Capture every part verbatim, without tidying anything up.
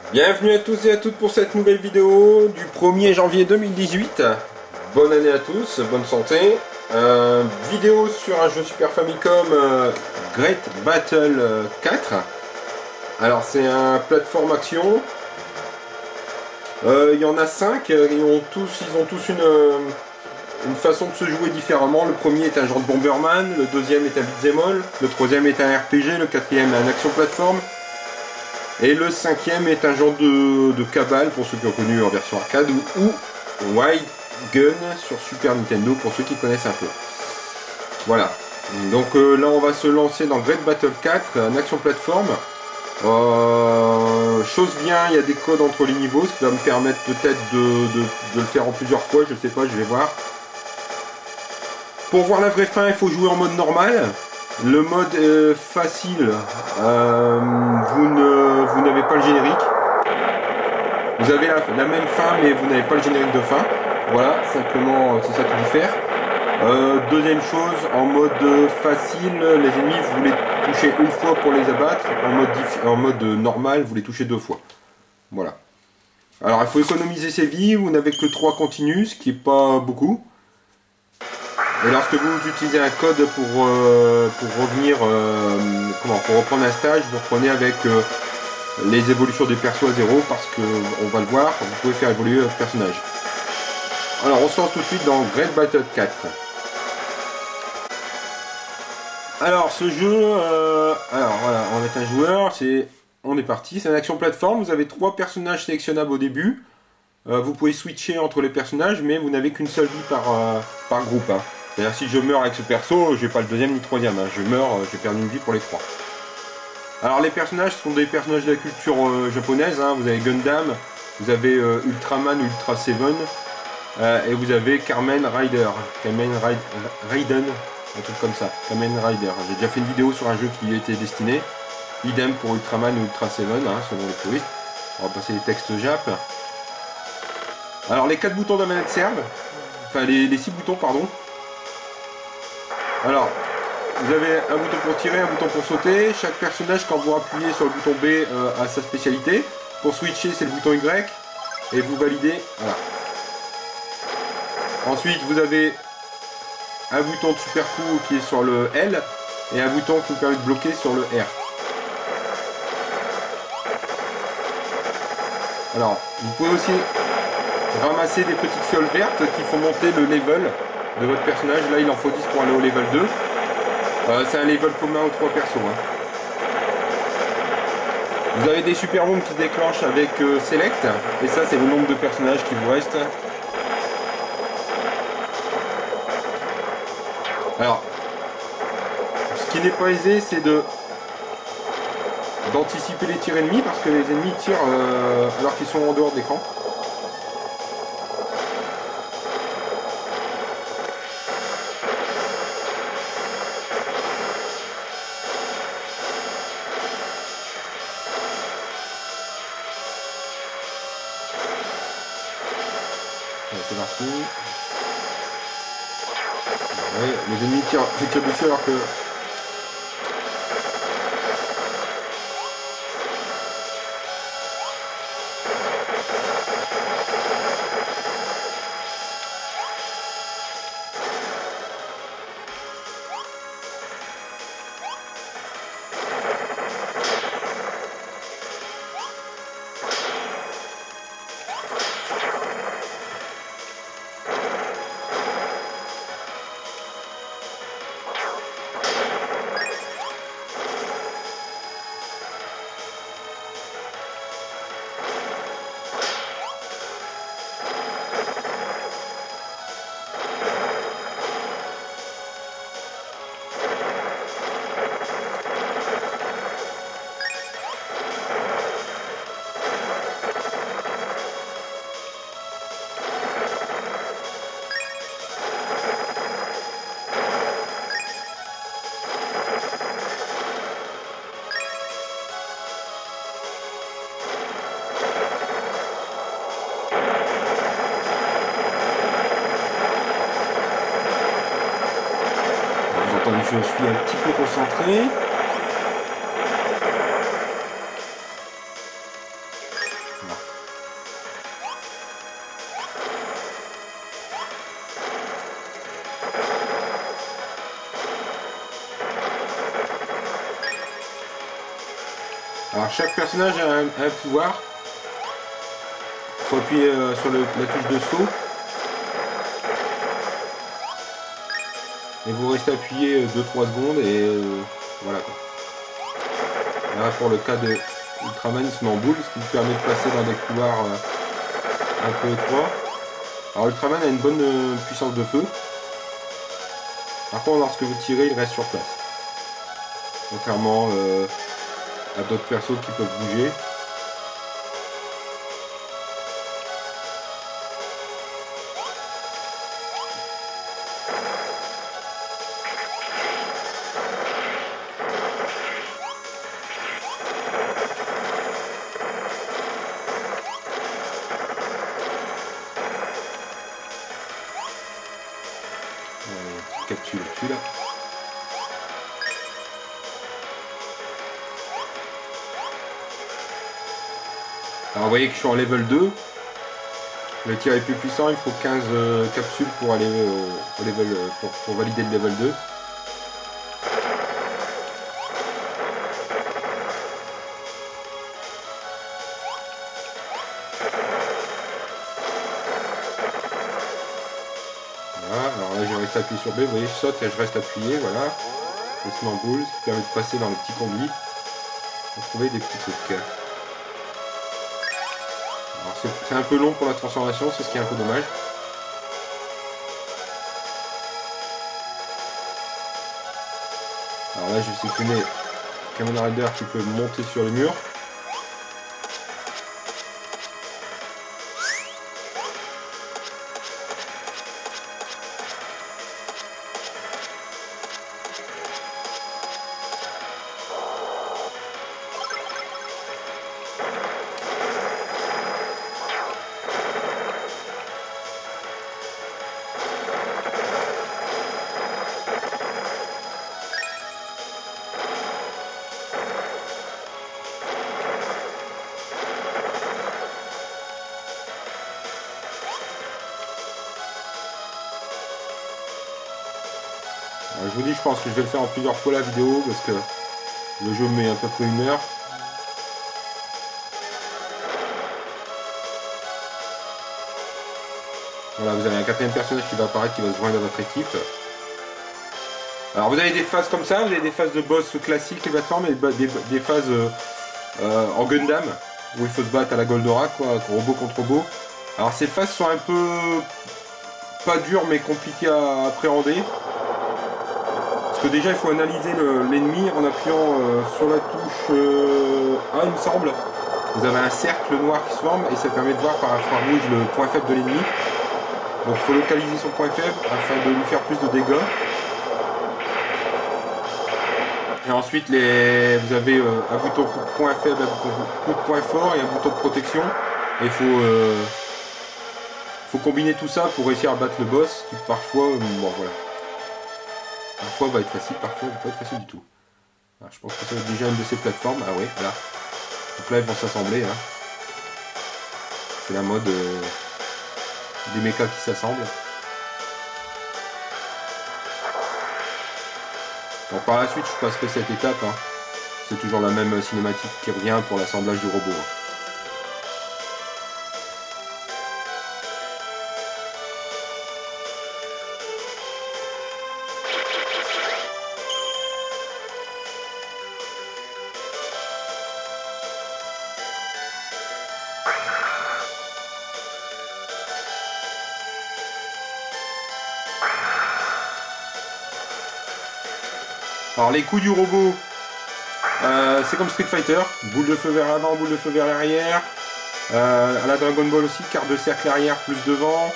Bienvenue à tous et à toutes pour cette nouvelle vidéo du premier janvier deux mille dix-huit. Bonne année à tous, bonne santé. Euh, vidéo sur un jeu Super Famicom, euh, Great Battle quatre. Alors c'est un plateforme action. Euh, Il y en a cinq, ils ont tous, ils ont tous une, une façon de se jouer différemment. Le premier est un genre de Bomberman, le deuxième est un beat'em all, le troisième est un R P G, le quatrième est un action plateforme. Et le cinquième est un genre de, de Cabal pour ceux qui ont connu en version arcade ou, ou Wild Gun sur Super Nintendo pour ceux qui connaissent un peu. Voilà. Donc euh, là on va se lancer dans Great Battle quatre, une action plateforme. Euh, chose bien, il y a des codes entre les niveaux, ce qui va me permettre peut-être de, de, de le faire en plusieurs fois, je sais pas, je vais voir. Pour voir la vraie fin, il faut jouer en mode normal. Le mode euh, facile, euh, vous ne vous n'avez pas le générique. Vous avez la, la même fin, mais vous n'avez pas le générique de fin. Voilà, simplement c'est ça qui diffère. Euh, deuxième chose, en mode facile, les ennemis vous les touchez une fois pour les abattre. En mode, en mode normal, vous les touchez deux fois. Voilà. Alors il faut économiser ses vies. Vous n'avez que trois continues, ce qui n'est pas beaucoup. Et lorsque vous utilisez un code pour, euh, pour revenir, euh, comment, pour reprendre un stage, vous reprenez avec euh, les évolutions des persos à zéro parce que, on va le voir, vous pouvez faire évoluer votre personnage. Alors on se lance tout de suite dans Great Battle quatre. Alors ce jeu, euh, alors voilà, on est un joueur, c'est, on est parti, c'est une action plateforme, vous avez trois personnages sélectionnables au début. Euh, vous pouvez switcher entre les personnages, mais vous n'avez qu'une seule vie par, euh, par groupe. Hein. C'est-à-dire si je meurs avec ce perso, je n'ai pas le deuxième ni le troisième. Hein. Je meurs, euh, je perds une vie pour les trois. Alors les personnages sont des personnages de la culture euh, japonaise. Hein. Vous avez Gundam, vous avez euh, Ultraman, Ultra Seven, euh, et vous avez Kamen Rider, Kamen Raiden, un truc comme ça. Kamen Rider. J'ai déjà fait une vidéo sur un jeu qui y était destiné. Idem pour Ultraman ou Ultra Seven, hein, selon les puristes. On va passer les textes Jap. Alors les quatre boutons de la manette servent, enfin les, les six boutons pardon. Alors vous avez un bouton pour tirer, un bouton pour sauter. Chaque personnage quand vous appuyez sur le bouton B euh, a sa spécialité. Pour switcher c'est le bouton Y et vous validez. Voilà. Ensuite vous avez un bouton de super coup qui est sur le L et un bouton qui vous permet de bloquer sur le R. Alors vous pouvez aussi ramasser des petites fioles vertes qui font monter le level de votre personnage. Là il en faut dix pour aller au level deux. Euh, c'est un level commun aux trois persos. Hein. Vous avez des super bombes qui se déclenchent avec euh, Select. Et ça c'est le nombre de personnages qui vous reste. Alors, ce qui n'est pas aisé c'est de d'anticiper les tirs ennemis parce que les ennemis tirent euh, alors qu'ils sont en dehors de l'écran. C'est parti. Ouais, les ennemis tirent, tirent dessus alors que... Je suis un petit peu concentré. Alors chaque personnage a un, un pouvoir. Il faut appuyer euh, sur le, la touche de saut. Et vous restez appuyé deux trois secondes et euh, voilà quoi. Là pour le cas de Ultraman, il se met en boule, ce qui lui permet de passer dans des couloirs euh, un peu étroits. Alors Ultraman a une bonne euh, puissance de feu. Par contre lorsque vous tirez, il reste sur place. Contrairement euh, à d'autres persos qui peuvent bouger. Capsule dessus là. Alors vous voyez que je suis en level deux. Le tir est plus puissant, il faut quinze euh, capsules pour aller au, au level pour, pour valider le level deux. Voilà, alors là je reste appuyé sur B, vous voyez je saute et je reste appuyé, voilà. Je se met en boule, ce qui permet de passer dans le petit conduit pour trouver des petits trucs. C'est un peu long pour la transformation, c'est ce qui est un peu dommage. Alors là, je vais sélectionner Kamen Rider qui peut monter sur le mur. Alors, je vous dis, je pense que je vais le faire en plusieurs fois la vidéo parce que le jeu met à peu près une heure. Voilà, vous avez un quatrième personnage qui va apparaître, qui va se joindre à votre équipe. Alors vous avez des phases comme ça, vous avez des phases de boss classiques, les plateformes, et des, des phases euh, euh, en Gundam, où il faut se battre à la Goldorak, quoi, robot contre robot. Alors ces phases sont un peu pas dures mais compliquées à appréhender. Parce que déjà il faut analyser l'ennemi en appuyant euh, sur la touche euh, A, il me semble. Vous avez un cercle noir qui se forme et ça permet de voir par infrarouge le point faible de l'ennemi. Donc il faut localiser son point faible afin de lui faire plus de dégâts. Et ensuite les, vous avez euh, un bouton point faible, un bouton point fort et un bouton de protection. Et il faut, euh, faut combiner tout ça pour réussir à battre le boss qui parfois, euh, bon voilà. Parfois va être facile, parfois va pas être facile du tout. Alors, je pense que ça va être déjà une de ces plateformes. Ah oui, voilà. Donc là ils vont s'assembler. Hein. C'est la mode euh, des mechas qui s'assemblent. Donc par la suite je passerai cette étape. Hein. C'est toujours la même cinématique qui revient pour l'assemblage du robot. Hein. Alors les coups du robot, euh, c'est comme Street Fighter, boule de feu vers l'avant, boule de feu vers l'arrière, euh, à la Dragon Ball aussi, carte de cercle arrière plus devant.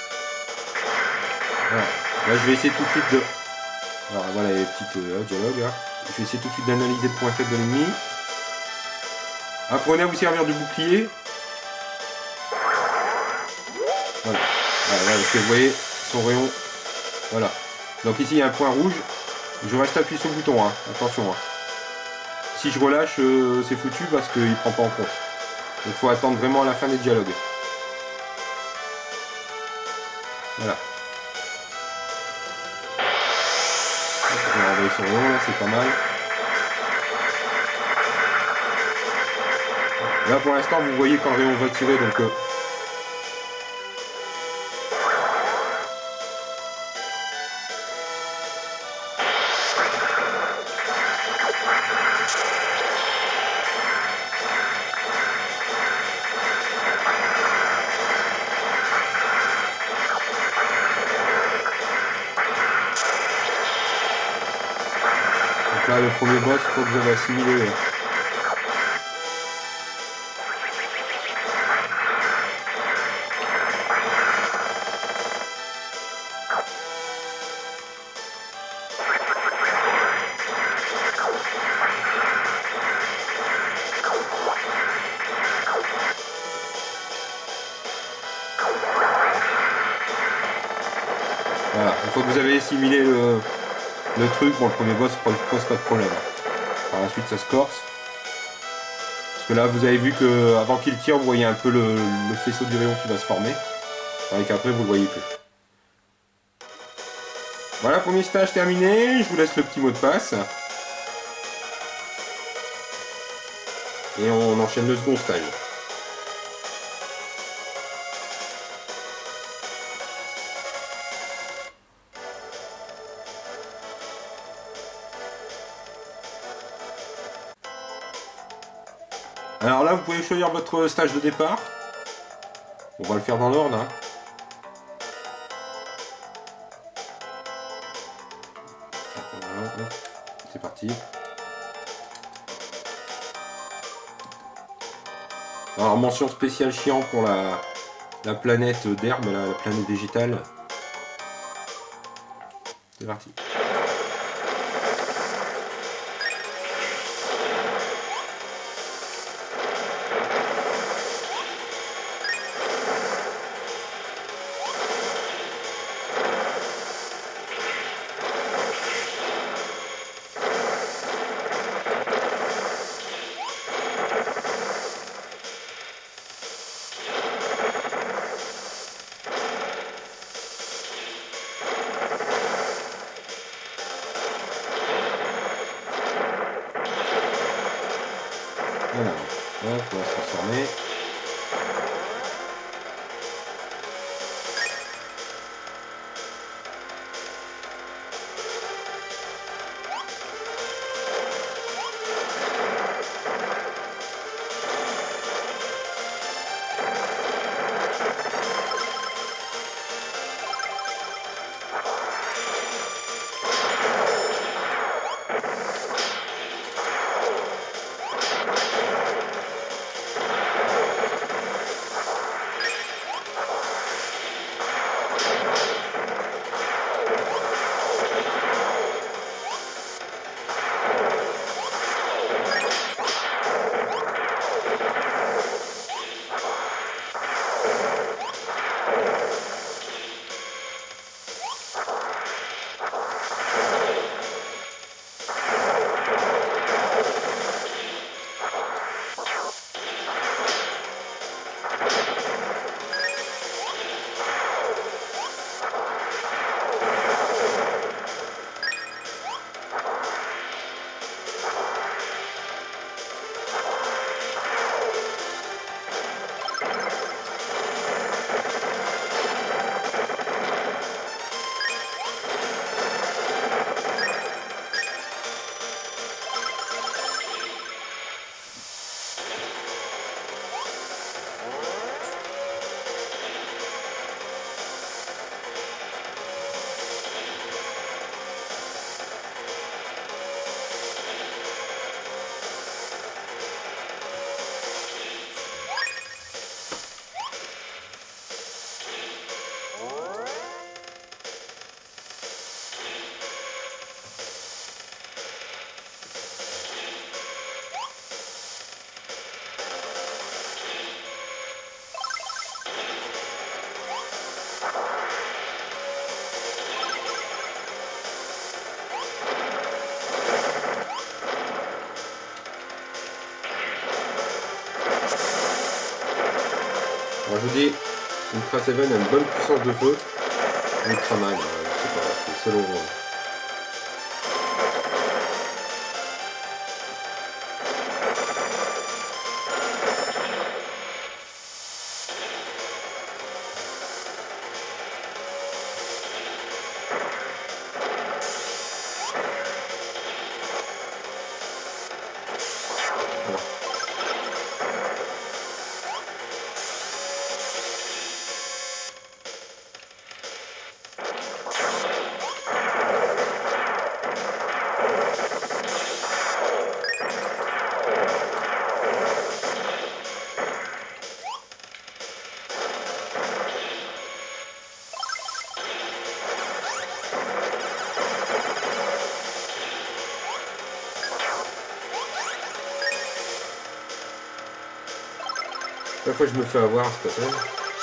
Voilà. Là je vais essayer tout de suite de... Alors voilà les petites euh, dialogues, hein. Je vais essayer tout de suite d'analyser le point faible de l'ennemi. Apprenez à vous servir du bouclier. Voilà. Voilà, voilà, parce que vous voyez son rayon. Voilà. Donc ici il y a un point rouge. Je reste appuyé sur le bouton, hein. Attention. Hein. Si je relâche, euh, c'est foutu parce qu'il ne prend pas en compte. Donc il faut attendre vraiment à la fin des dialogues. Voilà. Je vais envoyer son rayon, là, c'est pas mal. Là pour l'instant vous voyez quand le rayon va tirer, donc euh, donc là le premier boss, il faut que vous avez assimilé. Voilà, une fois que vous avez assimilé le, le truc, bon le premier boss ne pose pas de problème. Par la suite ça se corse. Parce que là vous avez vu que avant qu'il tire, vous voyez un peu le, le faisceau du rayon qui va se former. Et qu'après vous le voyez plus. Voilà, premier stage terminé, je vous laisse le petit mot de passe. Et on enchaîne le second stage. Alors là, vous pouvez choisir votre stage de départ. On va le faire dans l'ordre. Hein. Voilà, c'est parti. Alors, mention spéciale chiant pour la, la planète d'herbe, la, la planète végétale. C'est parti. Voilà, hop, on va se transformer. Alors je vous dis, Ultra sept a une bonne puissance de feu. Ultraman, euh, je sais pas, c'est selon vous. Chaque fois je me fais avoir ce passage.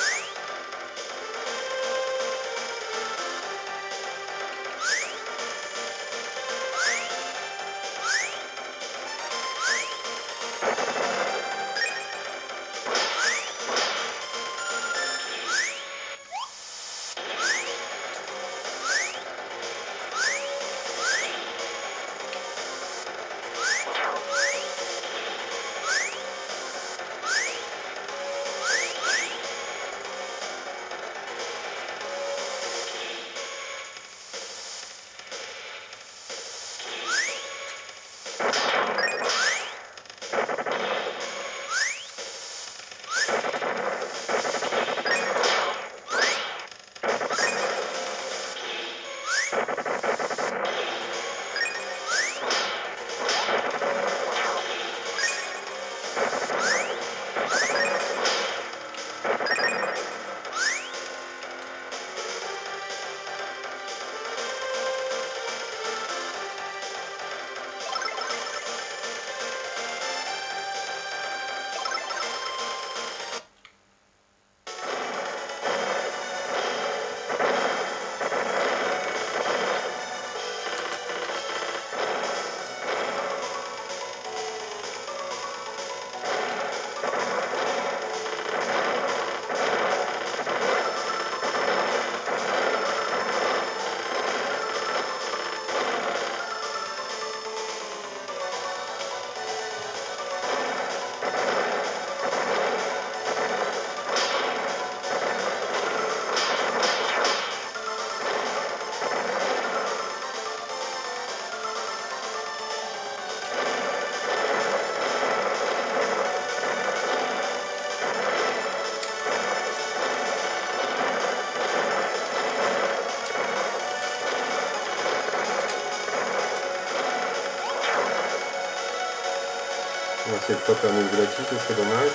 On va essayer de pas perdre une vue là-dessus, ce serait dommage.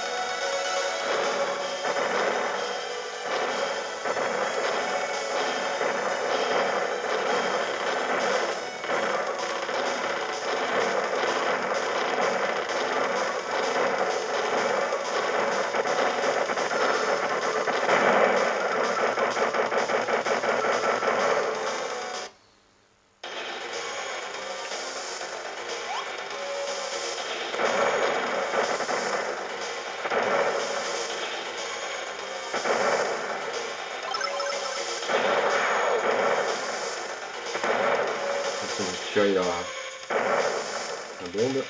Il y aura un bombe.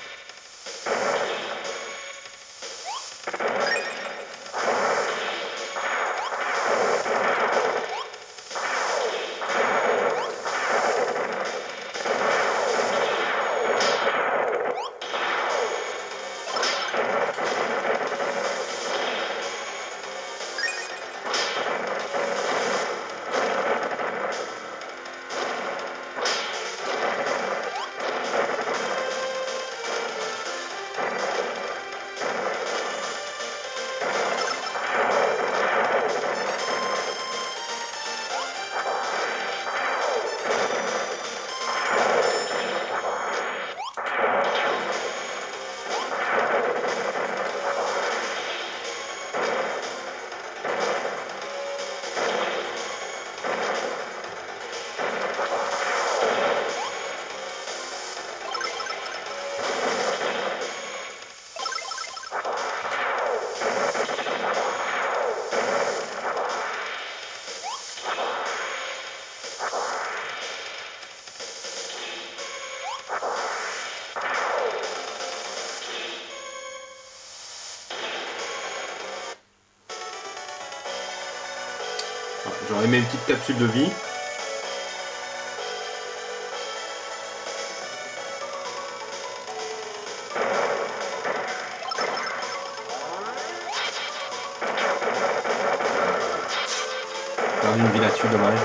J'aurais aimé une petite capsule de vie. Perdu une vie là-dessus, dommage.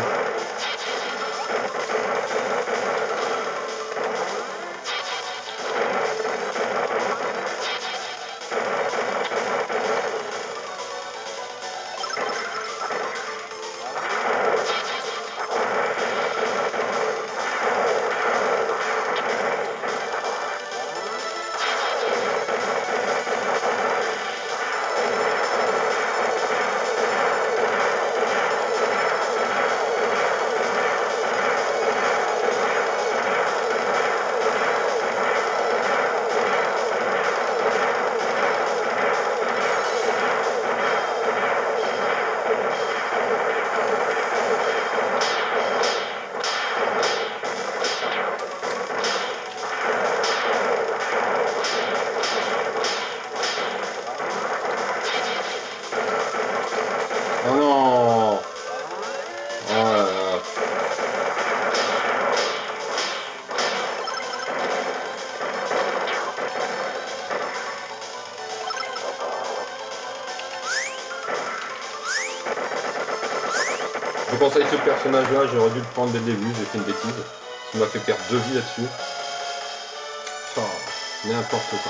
Oh non. Oh là là. Je conseille ce personnage là, j'aurais dû le prendre dès le début, j'ai fait une bêtise. Ça m'a fait perdre deux vies là-dessus. Oh, n'importe quoi.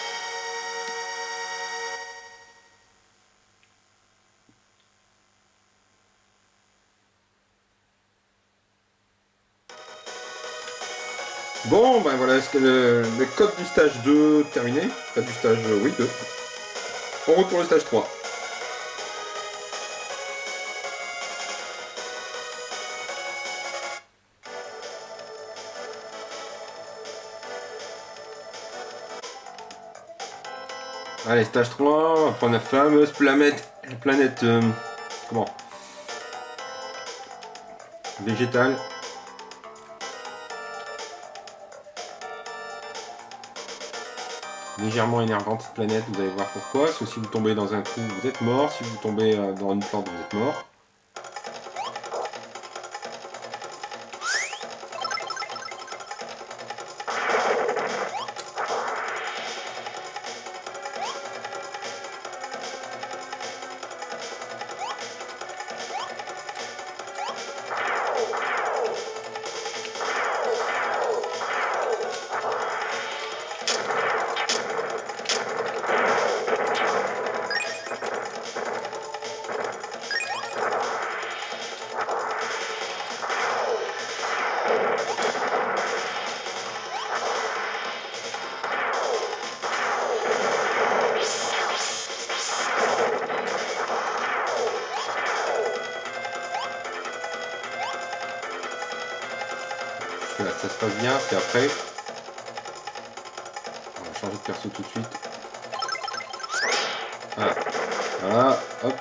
Bon, ben voilà, c'est le, le code du stage deux terminé. Enfin, du stage, oui, deux. On retourne au stage trois. Allez, stage trois, on va prendre la fameuse planète, planète, euh, comment, végétale. Légèrement énervante cette planète, vous allez voir pourquoi. Parce que si vous tombez dans un trou, vous êtes mort. Si vous tombez dans une plante, vous êtes mort. Là, ça se passe bien, c'est après. On va changer de perso tout de suite. Voilà. Voilà, hop.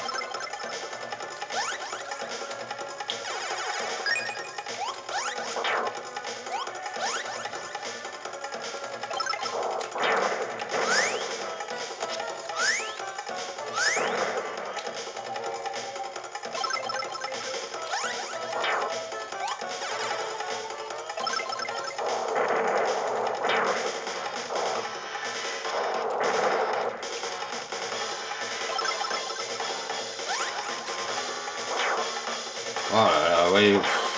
Oh là là, ouais.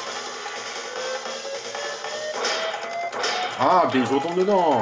Ah, puis je retombe dedans.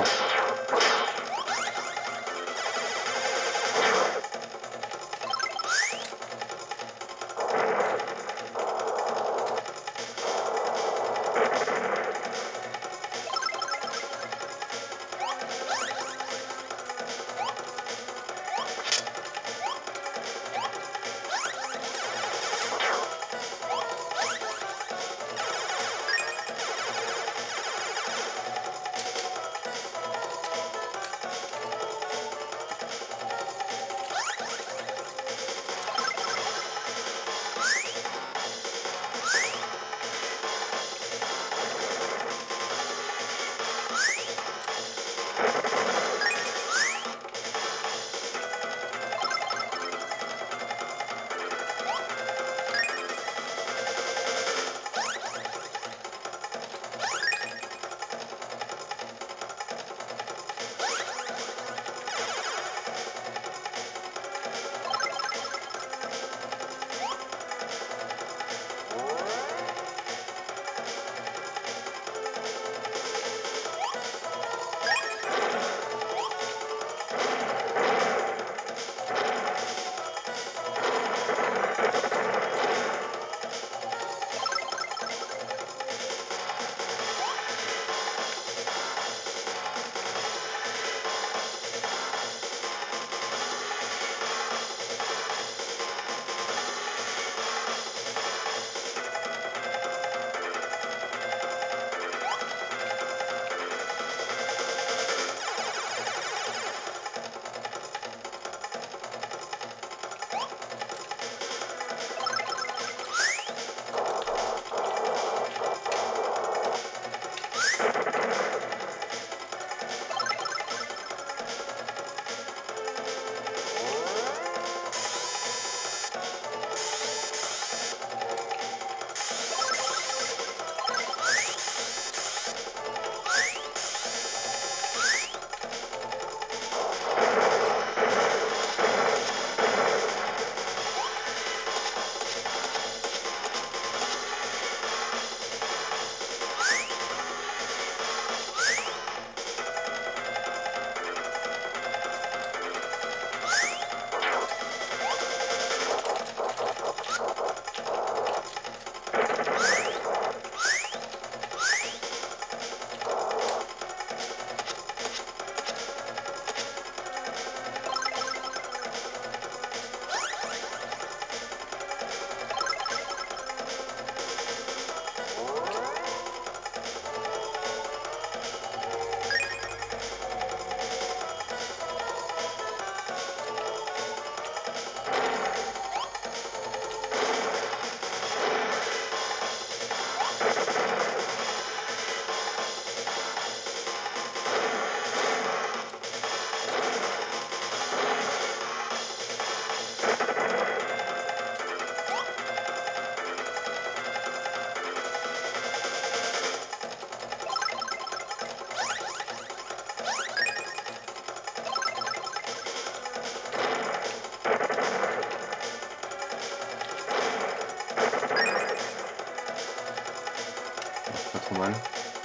trop mal.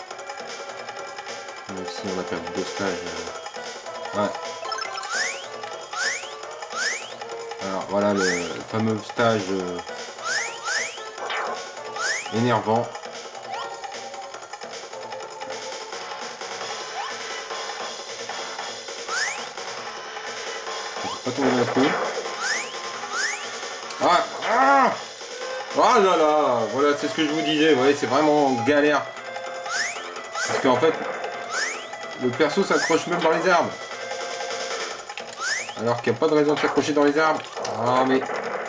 Même si on a perdu deux stages. Euh... Ouais. Alors voilà le fameux stage euh... énervant. Pas tomber dans le trou. Ah, ah, ah là là, voilà, c'est ce que je vous disais. Ouais, c'est vraiment galère. Parce qu'en fait, le perso s'accroche même dans les arbres. Alors qu'il n'y a pas de raison de s'accrocher dans les arbres. Ah mais...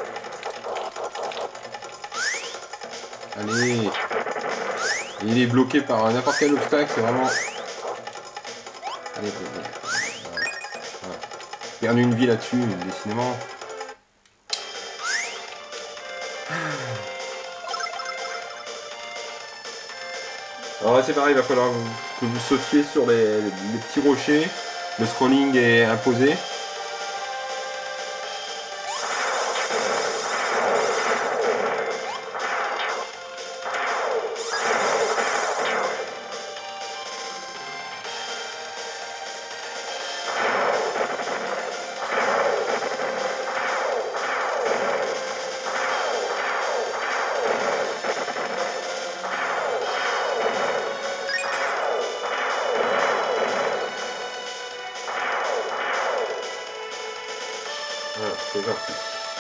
Allez. Il est bloqué par n'importe quel obstacle, c'est vraiment... Allez, voilà. Voilà. Perdu une vie là-dessus, décidément. Alors c'est pareil, il va falloir que vous sautiez sur les, les petits rochers. Le scrolling est imposé. Voilà, c'est parti.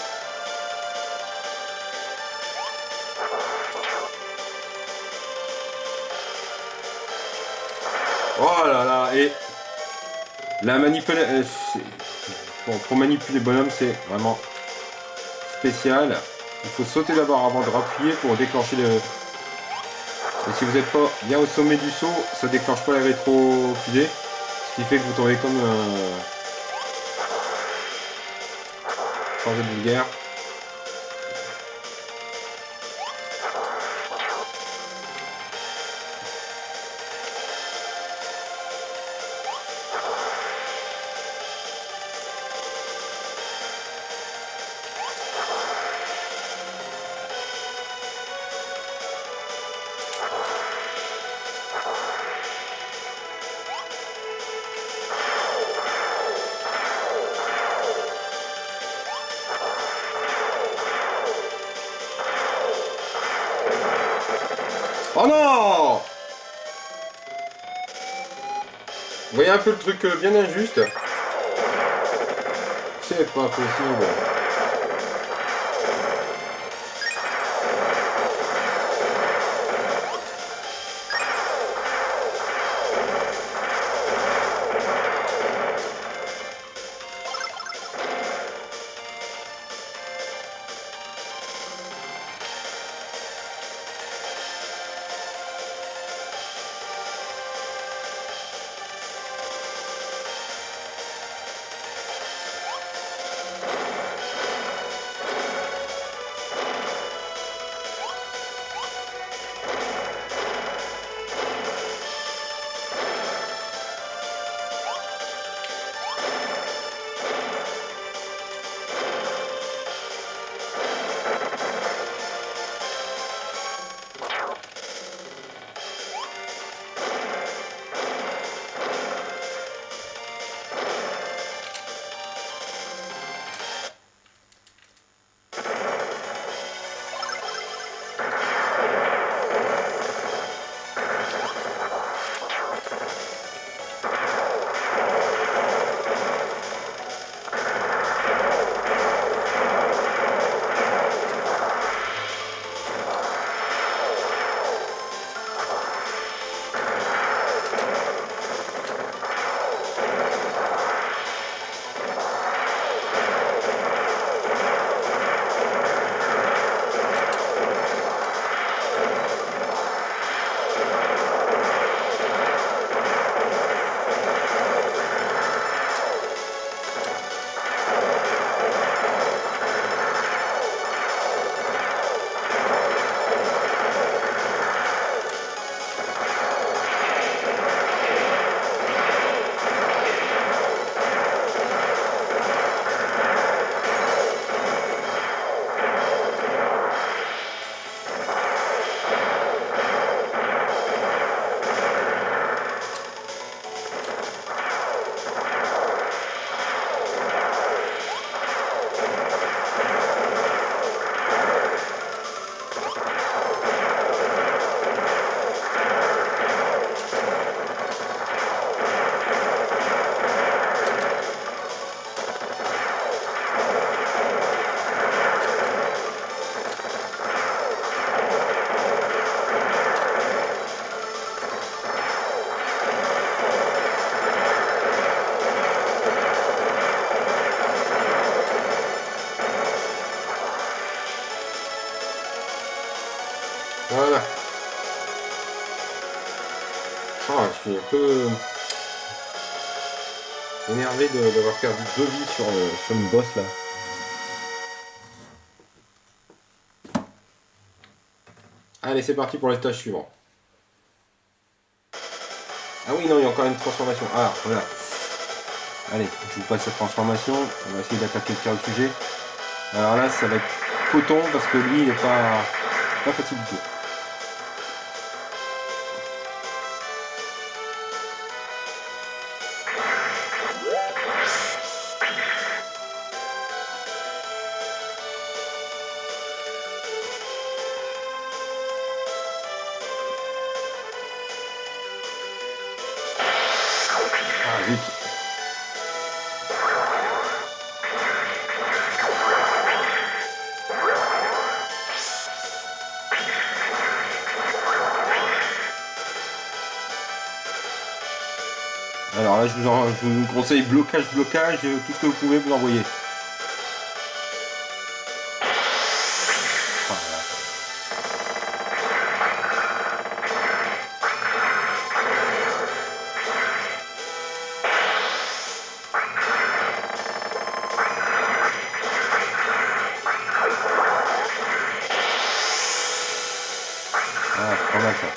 Oh là là, et la manipulation... Euh, bon, pour manipuler le bonhomme, c'est vraiment spécial. Il faut sauter d'abord avant de appuyer pour déclencher le... Et si vous n'êtes pas bien au sommet du saut, ça déclenche pas la rétro-fusée. Ce qui fait que vous tombez comme... Euh... Changer de vulgaire. Oh non! Vous voyez un peu le truc bien injuste? C'est pas possible. Voilà. Oh, je suis un peu énervé d'avoir perdu deux vies sur, le, sur une boss là. Allez, c'est parti pour le stage suivant. Ah oui, non, il y a encore une transformation. Ah, voilà. Allez, je vous passe cette transformation. On va essayer d'attaquer le cœur du sujet. Alors là, ça va être coton parce que lui, il n'est pas, pas facile du tout. Ah, zut. Alors là, je vous, en, je vous conseille blocage, blocage, tout ce que vous pouvez vous envoyer. Voilà. Ah, c'est pas mal ça.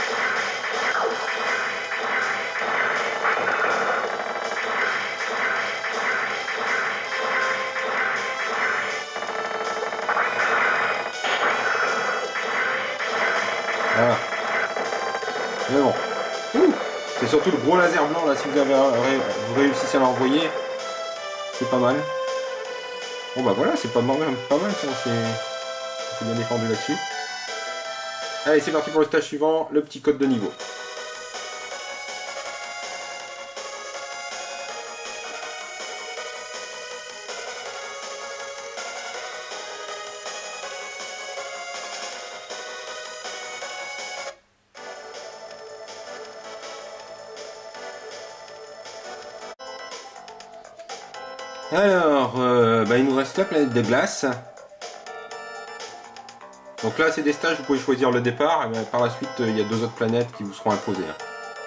Voilà. Mais bon. C'est surtout le gros laser blanc là, si vous avez vous réussissez à l'envoyer, c'est pas mal. Bon bah voilà, c'est pas mal, pas mal ça, c'est bien défendu là-dessus. Allez, c'est parti pour le stage suivant, le petit code de niveau. Alors, euh, bah, il nous reste la planète de glace. Donc là, c'est des stages, vous pouvez choisir le départ. Et par la suite, il y a deux autres planètes qui vous seront imposées. Hein.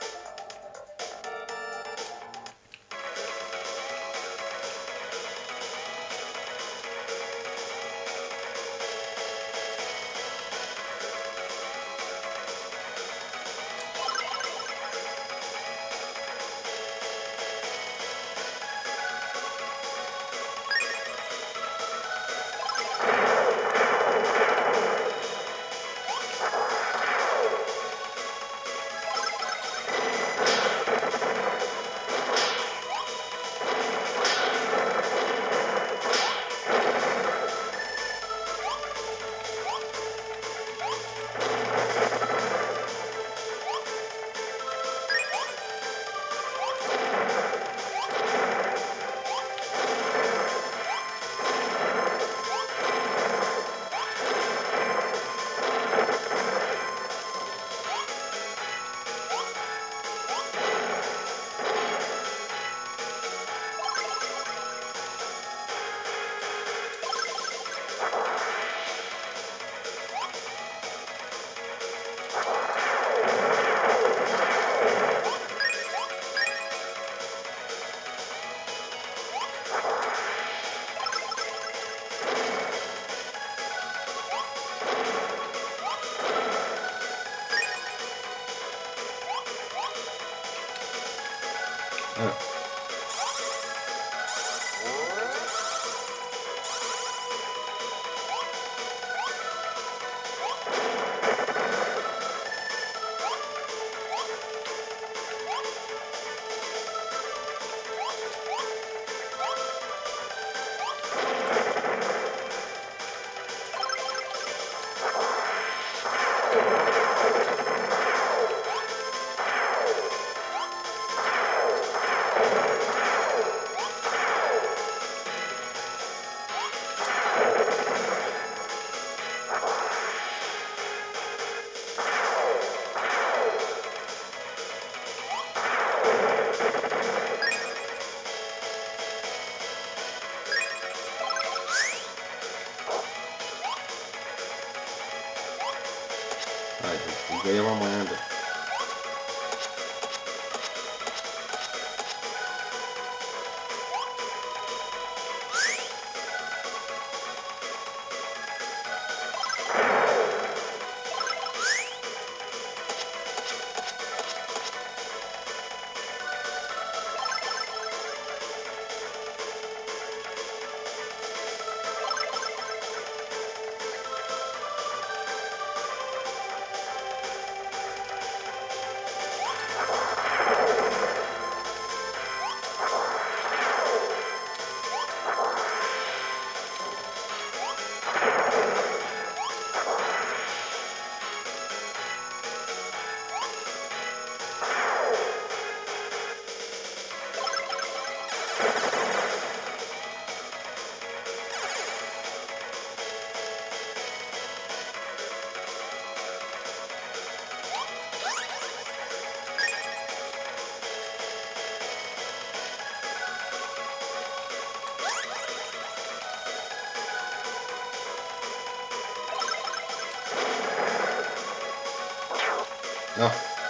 Voilà. Ouais, il doit y avoir moyen de... Ah.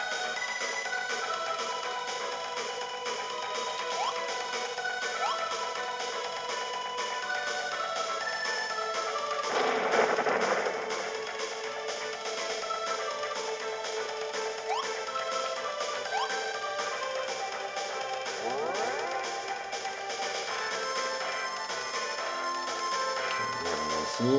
Ici.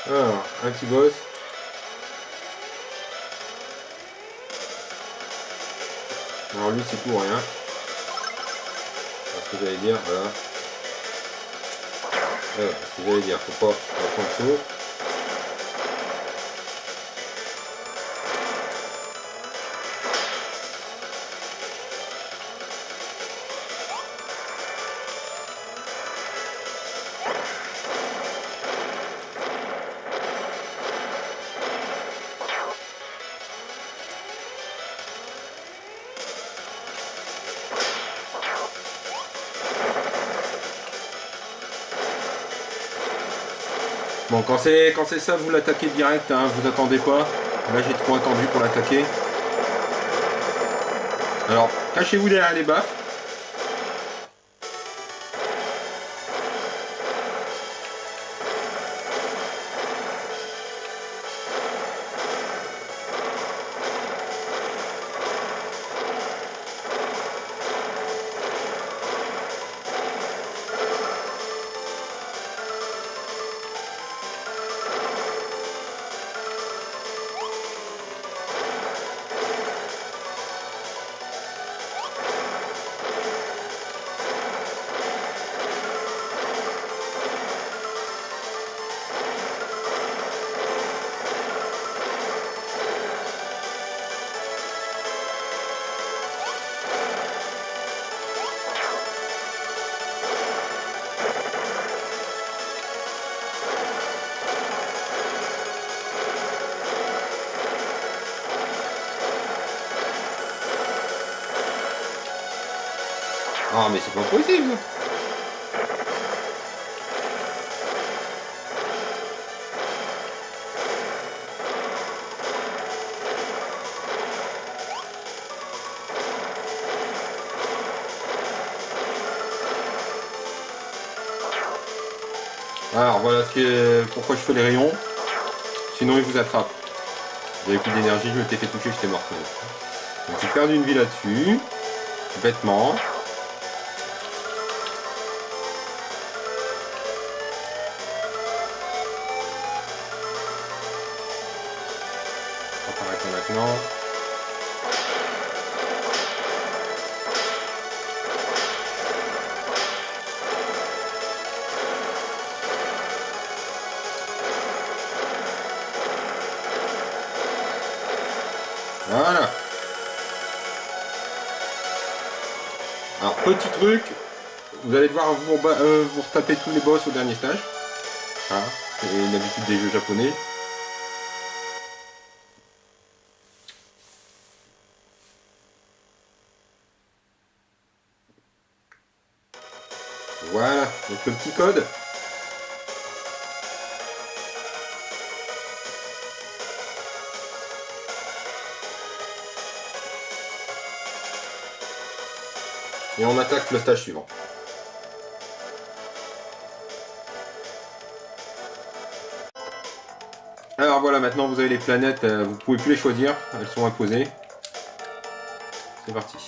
Alors, un petit boss. Alors lui c'est tout ou rien. C'est ce que j'allais dire, voilà. Voilà, ce que j'allais dire, faut pas attendre chaud. Bon, quand c'est quand c'est ça, vous l'attaquez direct, hein, vous attendez pas. Là, j'ai trop attendu pour l'attaquer. Alors, cachez-vous derrière les baffes. Ah mais c'est pas possible. Alors voilà ce que, pourquoi je fais les rayons. Sinon ils vous attrapent. J'avais plus d'énergie, je m'étais fait toucher, j'étais mort. Donc j'ai perdu une vie là-dessus. Bêtement. Maintenant. Voilà. Alors petit truc, vous allez devoir vous, euh, vous retaper tous les boss au dernier stage. Hein, c'est une habitude des jeux japonais. Voilà, donc le petit code. Et on attaque le stage suivant. Alors voilà, maintenant vous avez les planètes, vous pouvez plus les choisir, elles sont imposées. C'est parti.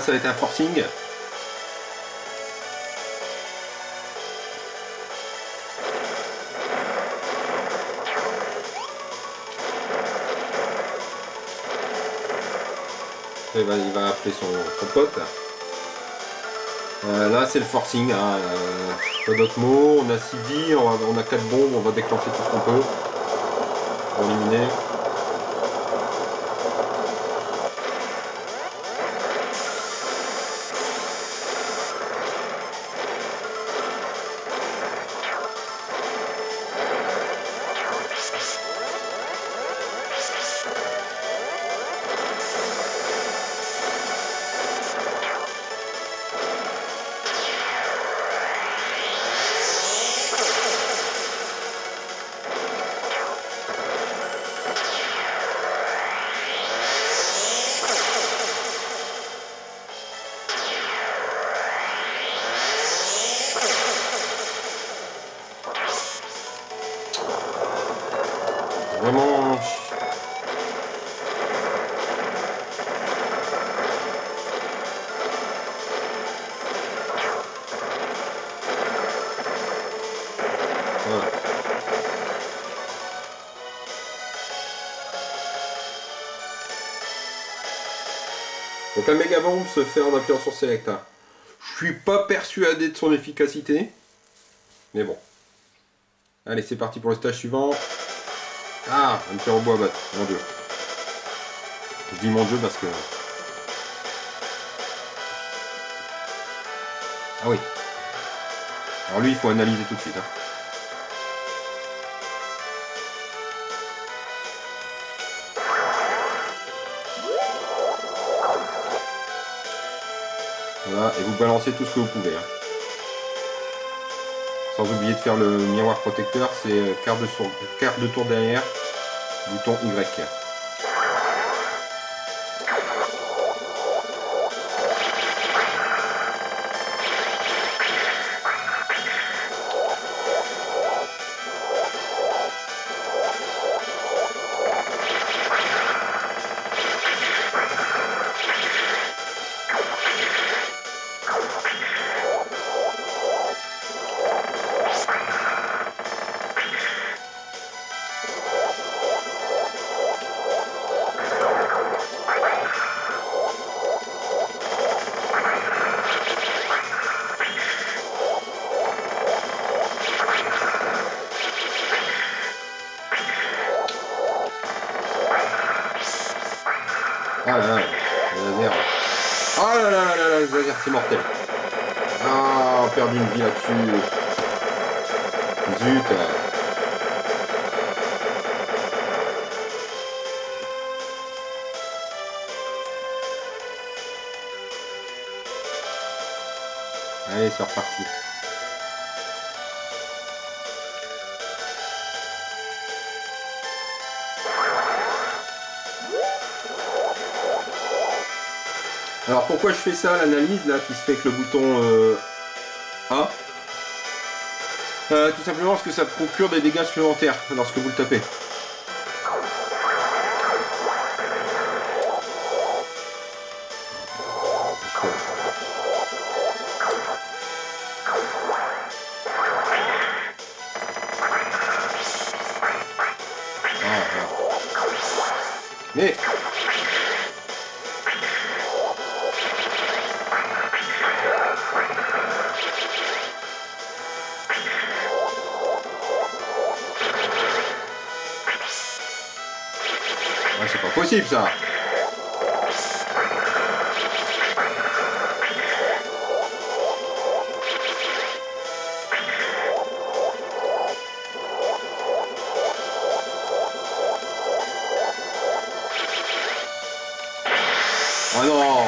ça va être un forcing. Il va, il va appeler son, son pote. Euh, là c'est le forcing, hein. euh, pas d'autres mots, on a six vies, on a, on a quatre bombes, on va déclencher tout ce qu'on peut pour éliminer. Vraiment. Voilà. Donc un méga bombe se fait en appuyant sur Select. Je suis pas persuadé de son efficacité, mais bon. Allez, c'est parti pour le stage suivant. Ah, un petit robot à battre, mon dieu. Je dis mon dieu parce que... Ah oui. Alors lui, il faut analyser tout de suite. Hein. Voilà, et vous balancez tout ce que vous pouvez. Hein. Sans oublier de faire le miroir protecteur, c'est carte de, sur... carte de tour derrière, bouton Y. Ah là là, le laser. Ah là là là là, le laser, c'est mortel. Ah, on perd une vie là-dessus. Zut. Allez, c'est reparti. Alors pourquoi je fais ça, l'analyse là qui se fait avec le bouton euh, A euh, tout simplement parce que ça procure des dégâts supplémentaires lorsque vous le tapez. Ah, ah. Mais c'est pas possible ça. Ah non.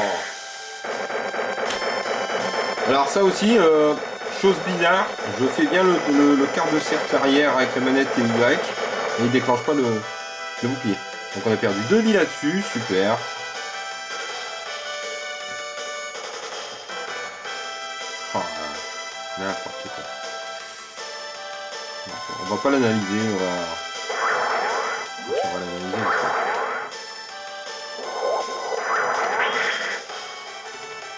Alors ça aussi, euh, chose bizarre, je fais bien le, le, le quart de cercle arrière avec la manette et Y et il déclenche pas le, le bouclier. Donc on a perdu deux vies là-dessus, super. Oh, n'importe quoi. On va pas l'analyser, on va... On va l'analyser parce que...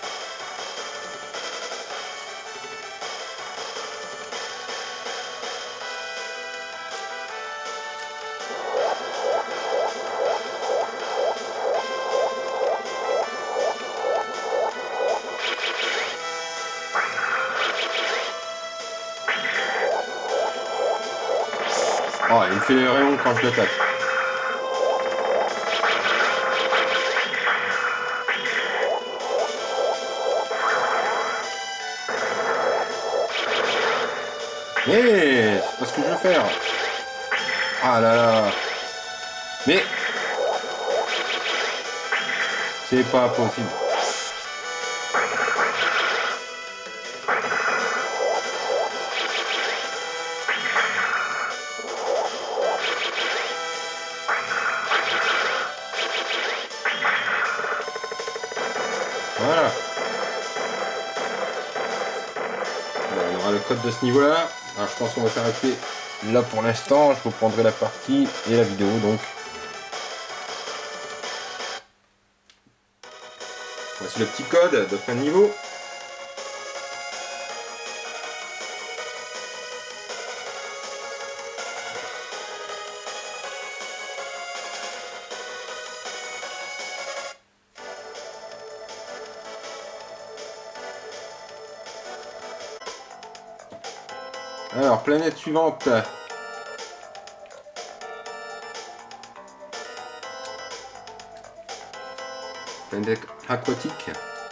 Oh, il me fait les rayons quand je l'attaque. Mais c'est pas ce que je veux faire. Ah là là. Mais c'est pas possible. Voilà. Bon, on aura le code de ce niveau-là. Alors, je pense qu'on va s'arrêter là pour l'instant. Je reprendrai la partie et la vidéo donc. Voici le petit code de fin de niveau. Alors, planète suivante. Planète aquatique.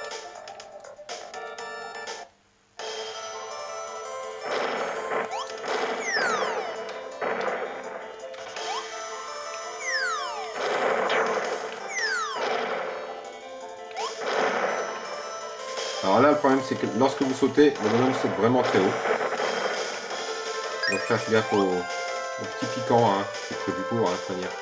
Alors là, le problème, c'est que lorsque vous sautez, le bonhomme saute vraiment très haut. Donc faire gaffe au, au petit piquant, hein. C'est prévu pour, hein, de manière.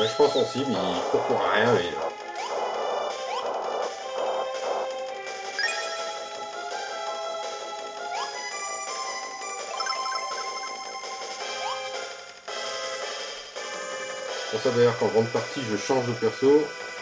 vachement sensible, il court pour rien. Et... C'est pour ça d'ailleurs qu'en grande partie je change de perso.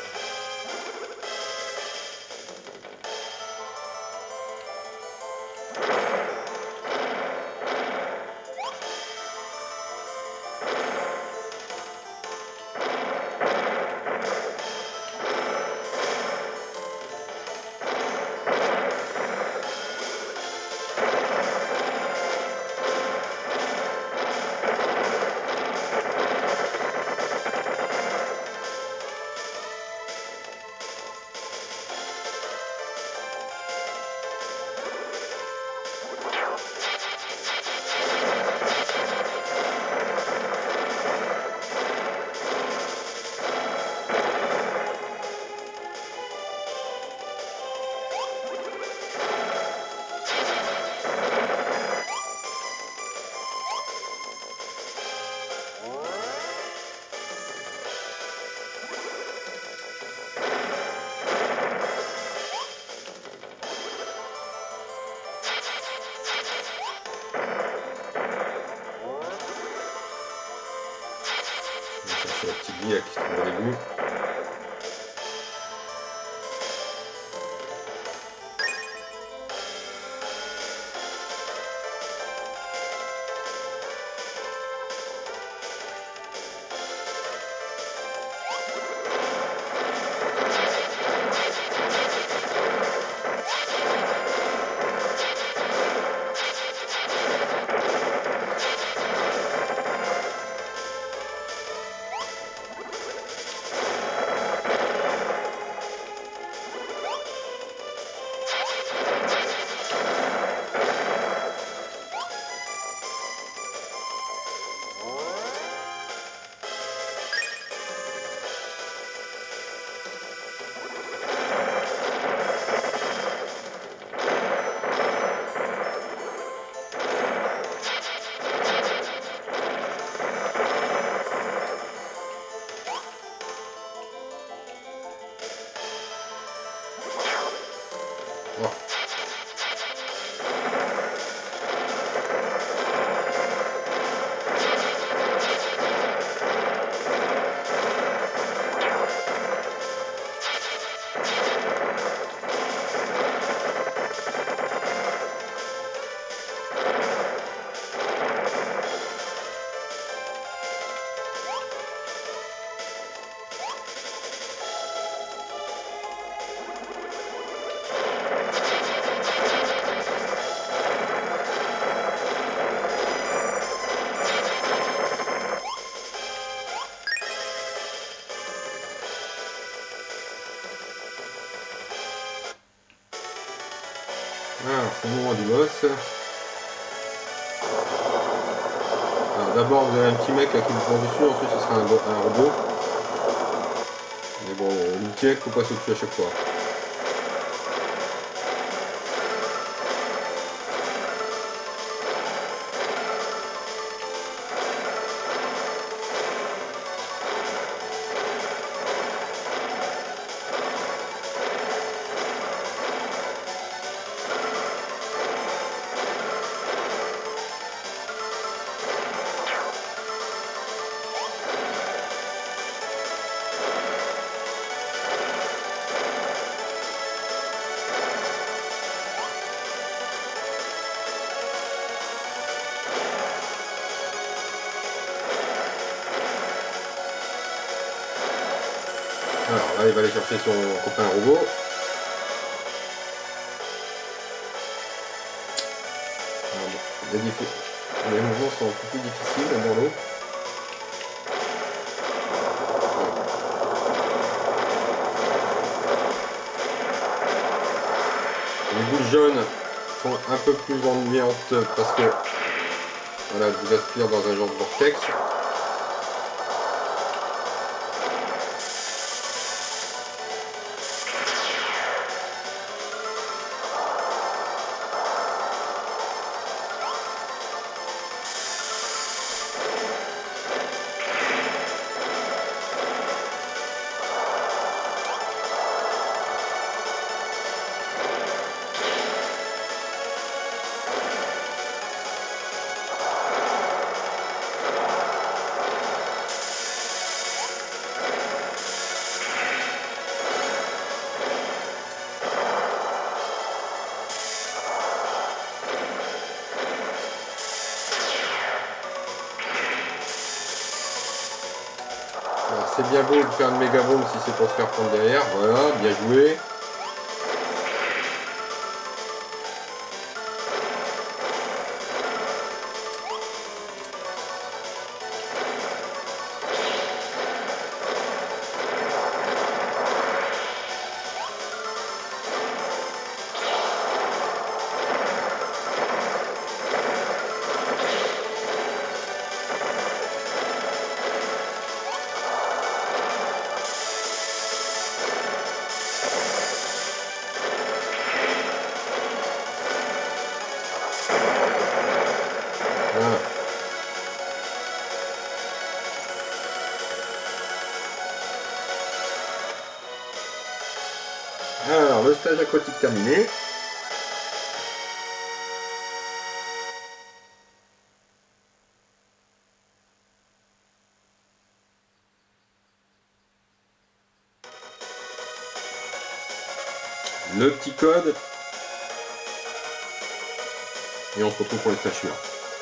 La petite vie qui se trouve au début. Oh. Alors, c'est le moment du boss. D'abord, vous avez un petit mec là, qui vous prend dessus, ensuite ce sera un, un robot. Mais bon, le petit mec, faut pas se tuer à chaque fois. Alors là, il va aller chercher son copain robot. Alors, les, les mouvements sont un peu plus difficiles dans l'eau. Les boules jaunes sont un peu plus ennuyantes parce que voilà, elles vous aspirent dans un genre de vortex. c'est bien beau de faire une méga bombe si c'est pour se faire prendre derrière. Voilà, bien joué. Voilà. Alors, le stage aquatique terminé. Le petit code. Et on se retrouve pour les stages suivants.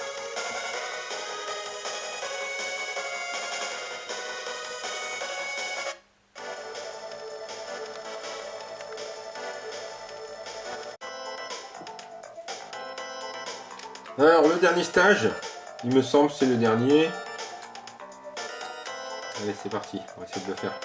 Alors le dernier stage, il me semble c'est le dernier. Allez c'est parti, on va essayer de le faire.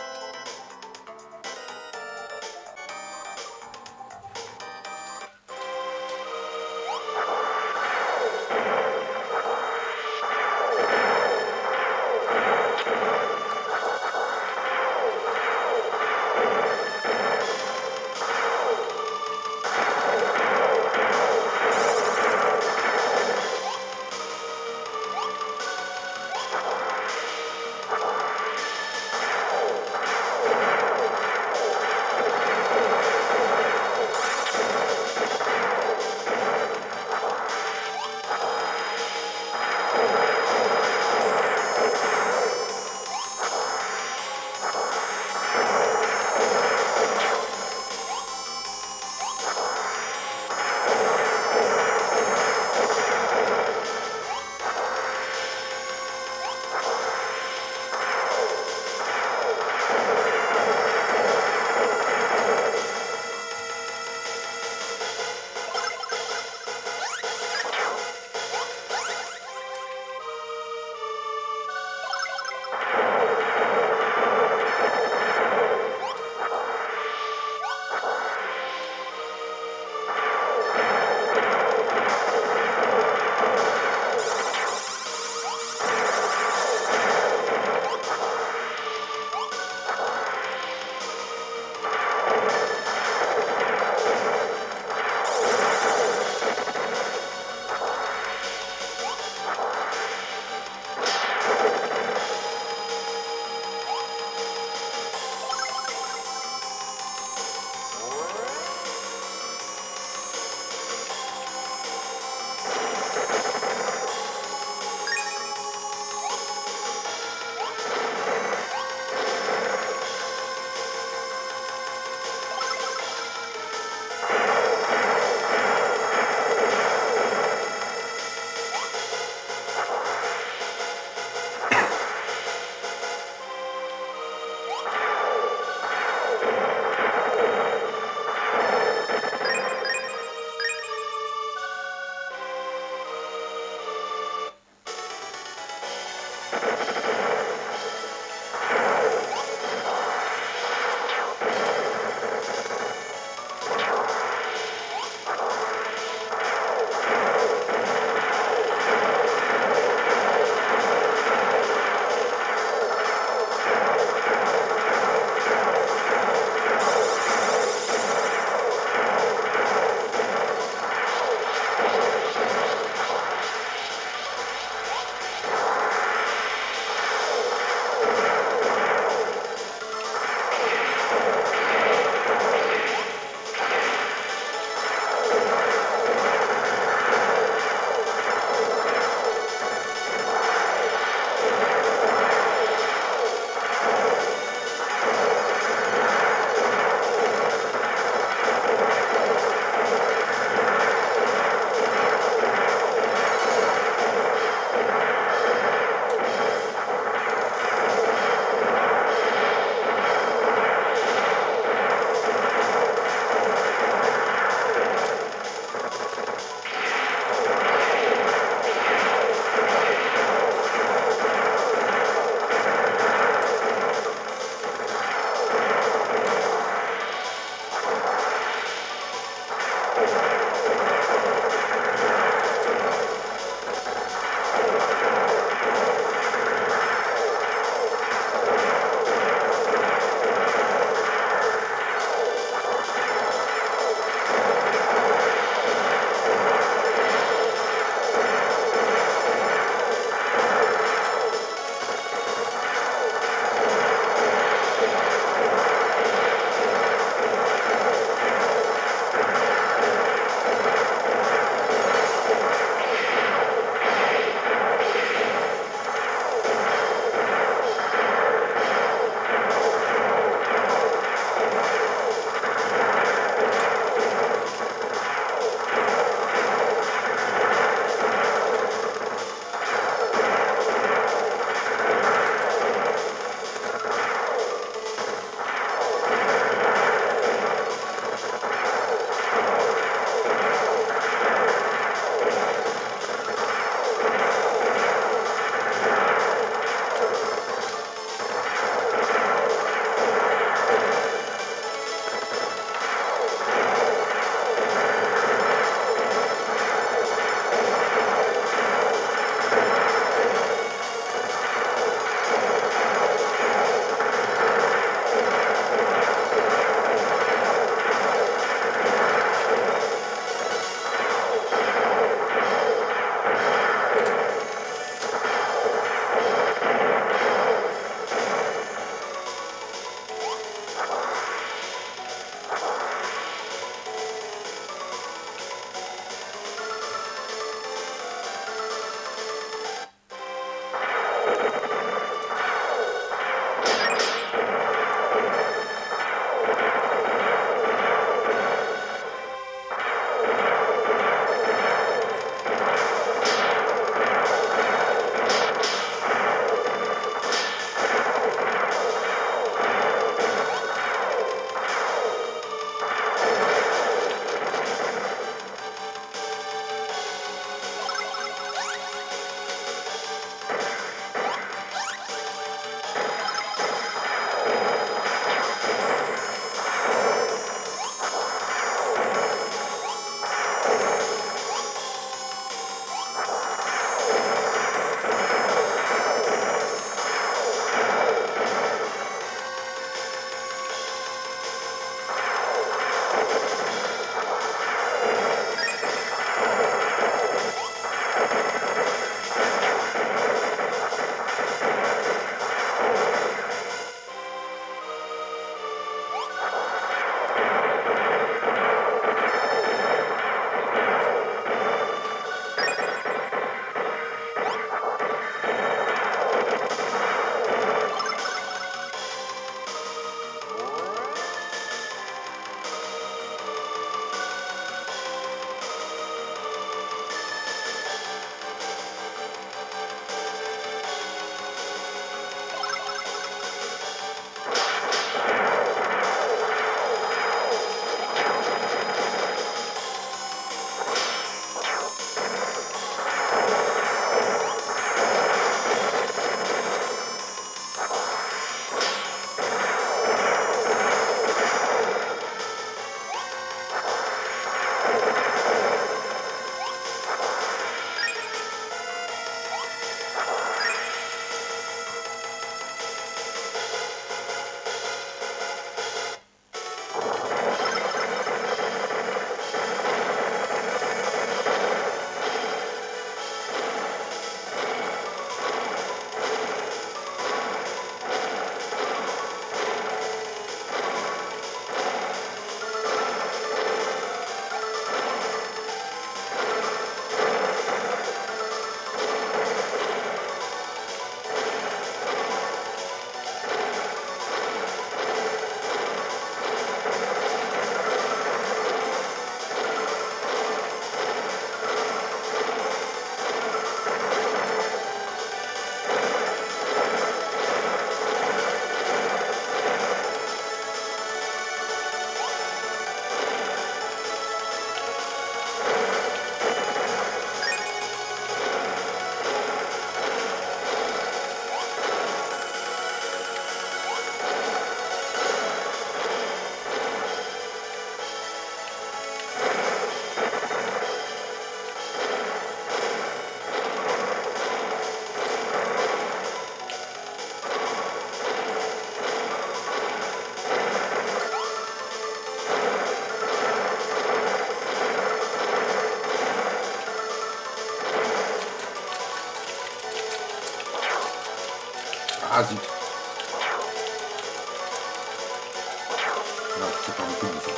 bizarre.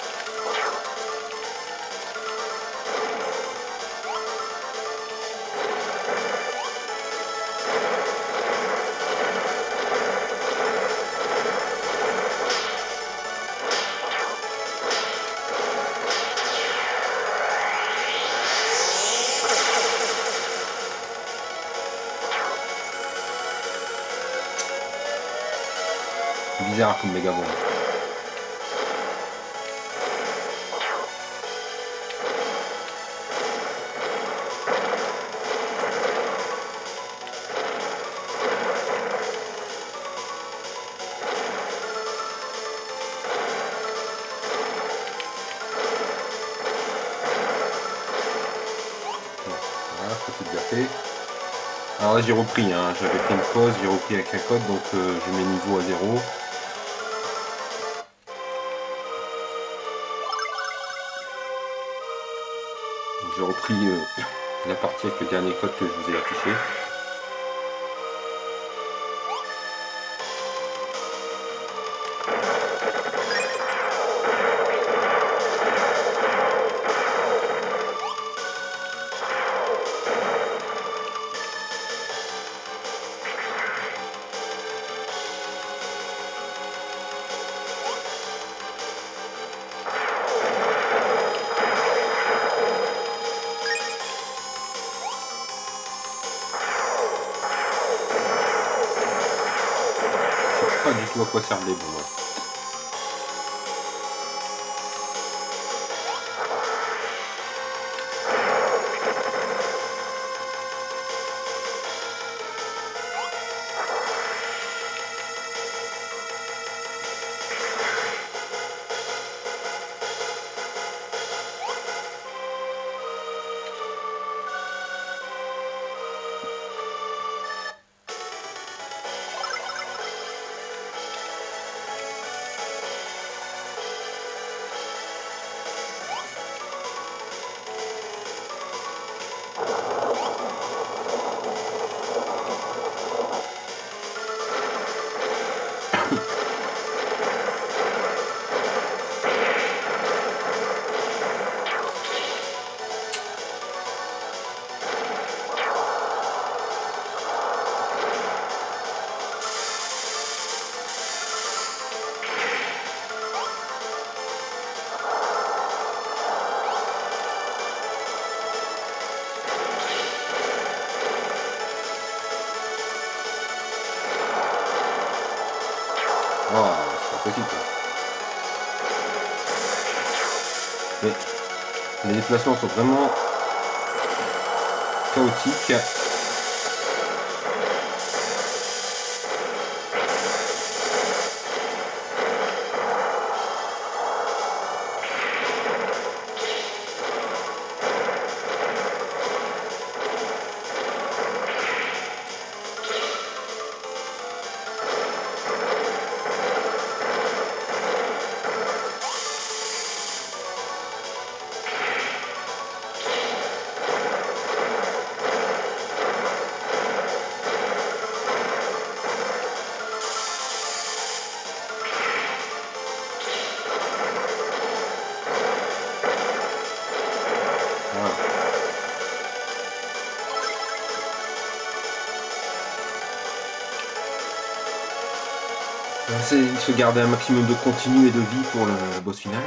Bizarre comme méga bon. Voilà, ça c'est déjà fait. Alors là j'ai repris, hein. J'avais fait une pause, j'ai repris avec la code, donc euh, je mets niveau à zéro. J'ai repris euh, la partie avec le dernier code que je vous ai affiché. Pas du tout à quoi servent les bombes. Oh, c'est pas possible. Mais les déplacements sont vraiment chaotiques. C'est de se garder un maximum de continu et de vie pour le boss final.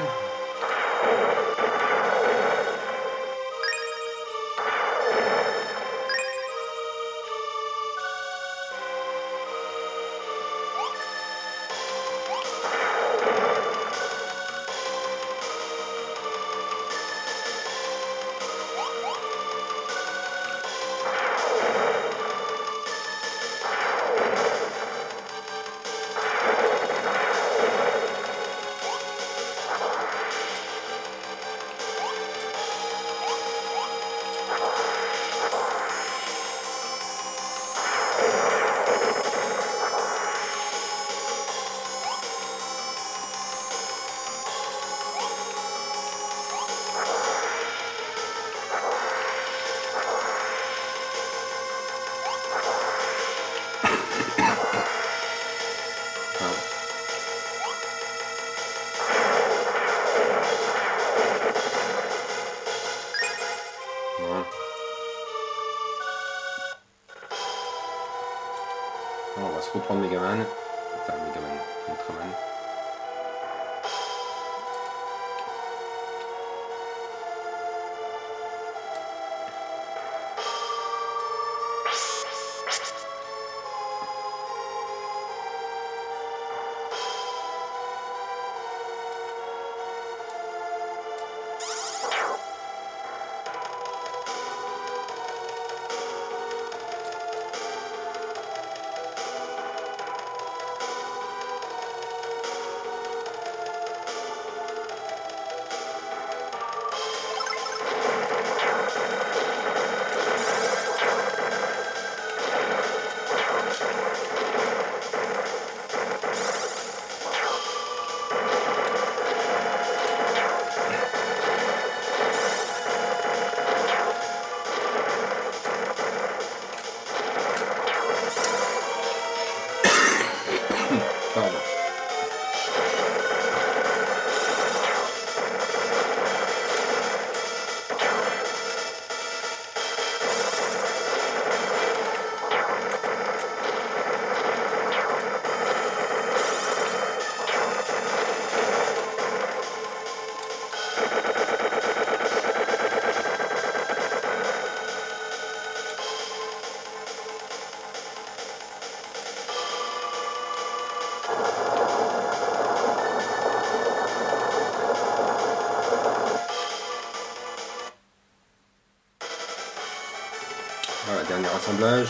reprendre Megaman. Enfin, Megaman, Ultraman. Pardon. Voilà, dernier assemblage.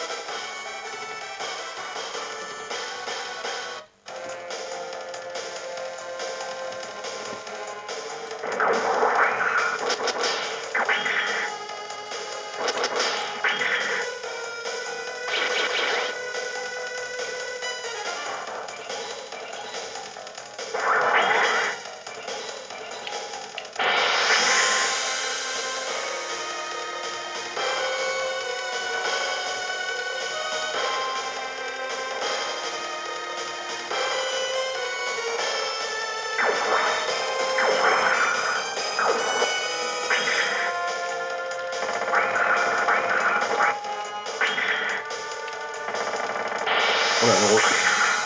Voilà, on refait.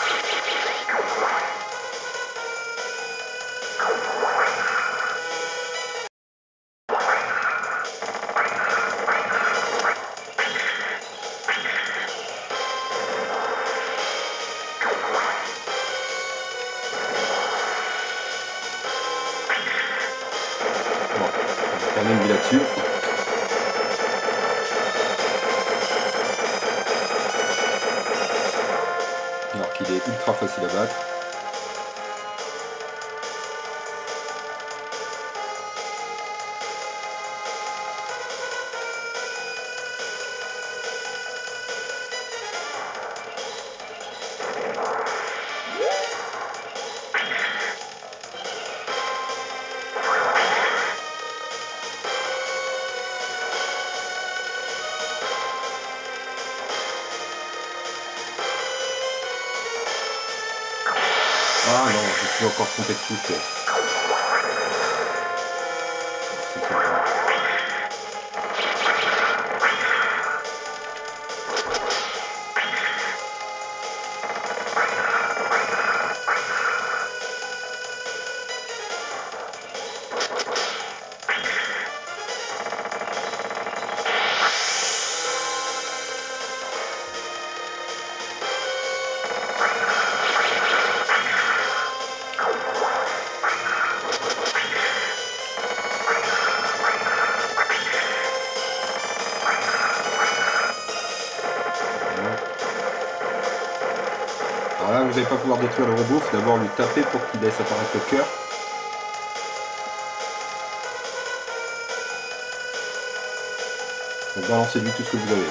Bon, on a quand même mis là-dessus. Alors qu'il est ultra facile à battre. Ah non, je suis encore trompé de touche. C'est pas grave. Alors là, vous n'allez pas pouvoir détruire le robot, il faut d'abord lui taper pour qu'il laisse apparaître le cœur. Donc balancez-lui tout ce que vous avez là.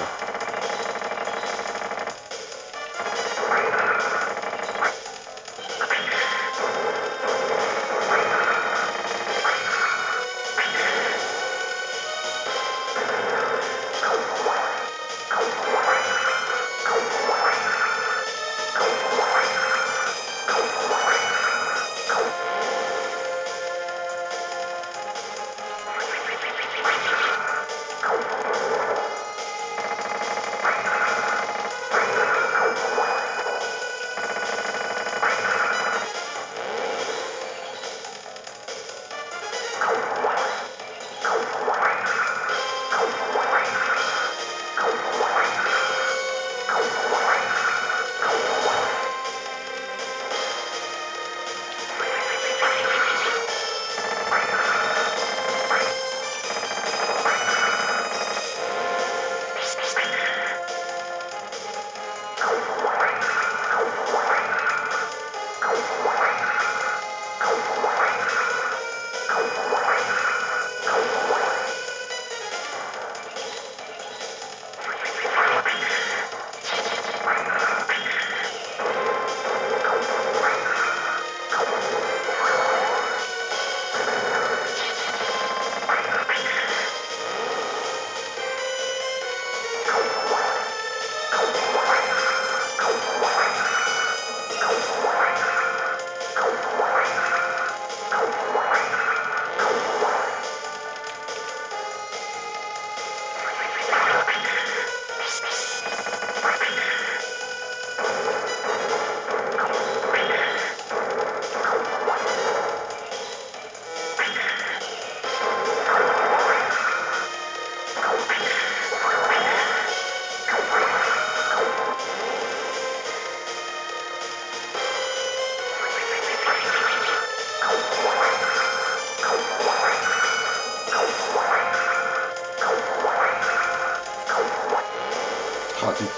Ah zut.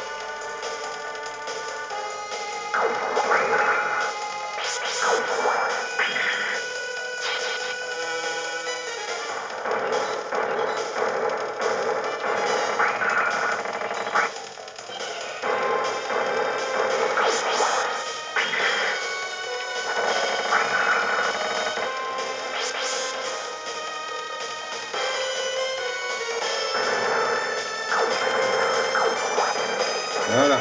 Voilà.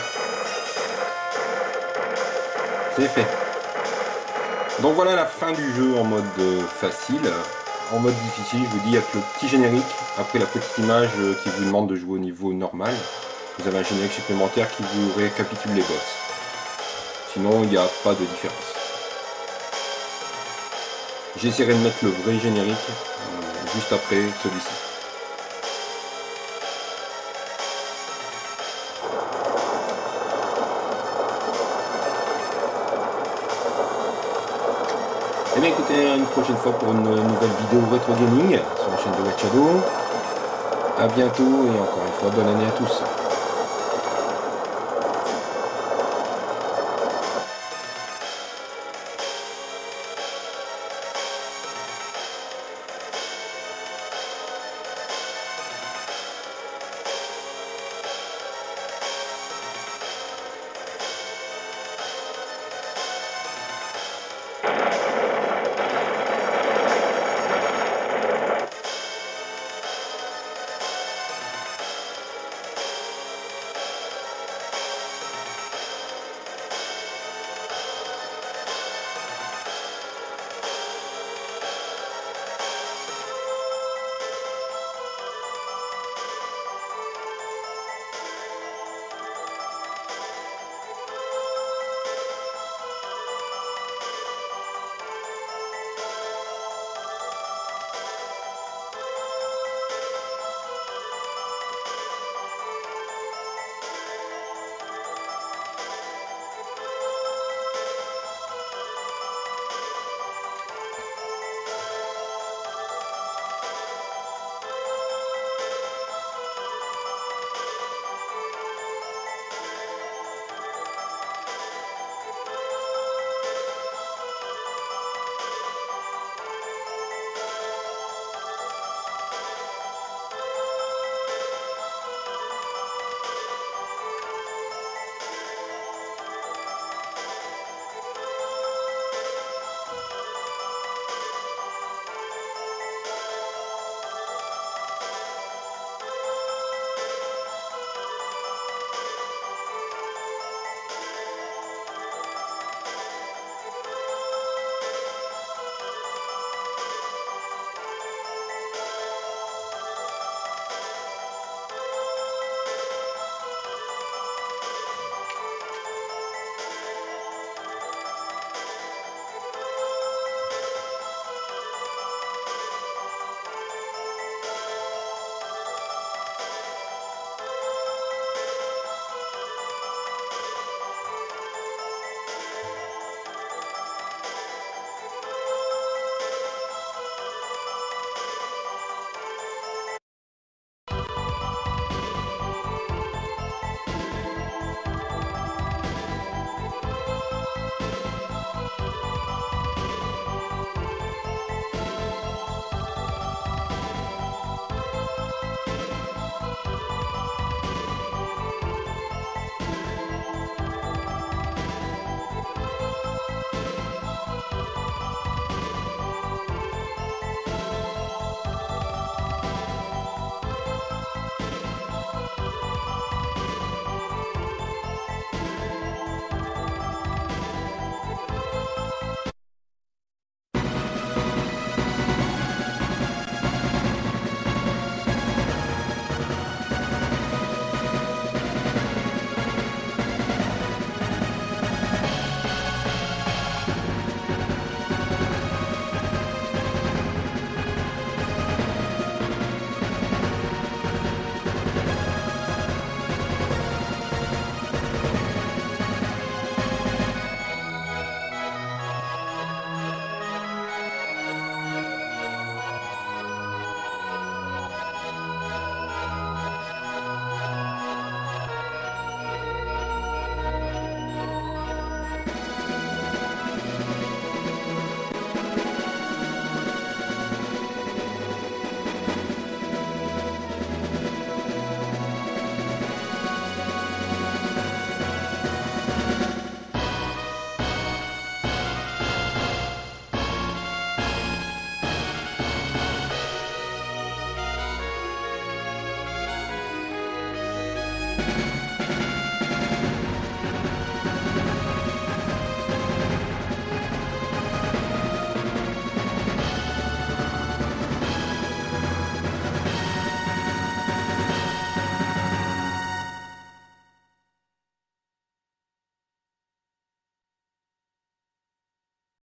C'est fait. Donc voilà la fin du jeu en mode facile. En mode difficile, je vous dis, avec le petit générique, après la petite image qui vous demande de jouer au niveau normal, vous avez un générique supplémentaire qui vous récapitule les boss. Sinon, il n'y a pas de différence. J'essaierai de mettre le vrai générique euh, juste après celui-ci. Et bien écoutez, une prochaine fois pour une nouvelle vidéo rétro gaming sur la chaîne de White Shadow. A bientôt et encore une fois, bonne année à tous.